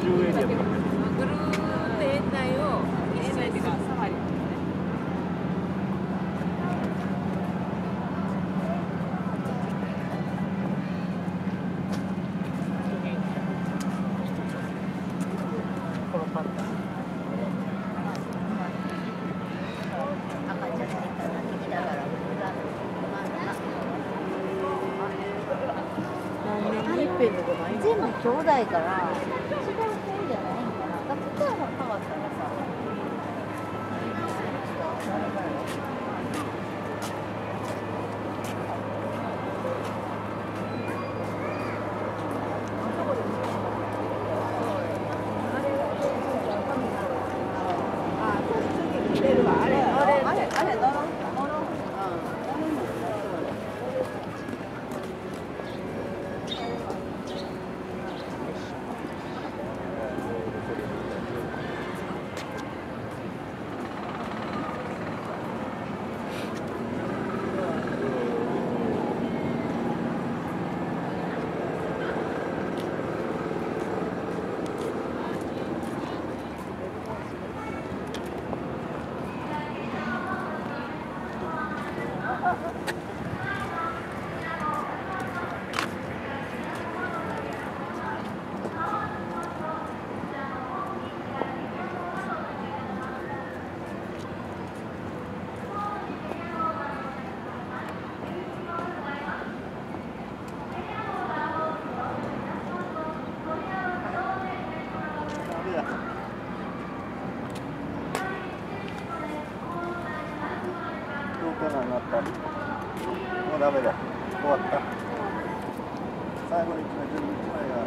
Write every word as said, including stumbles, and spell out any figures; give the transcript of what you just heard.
住エリアとか。 ぐるーって園内を一周っていうかサファリ。このパンダ。 全部兄弟から違う子じゃないんかな。だから変わったらさ。あれあれあれあれ乗ろう乗ろう。 なったもうダメだ終わった最後のいちまい全部いちまいが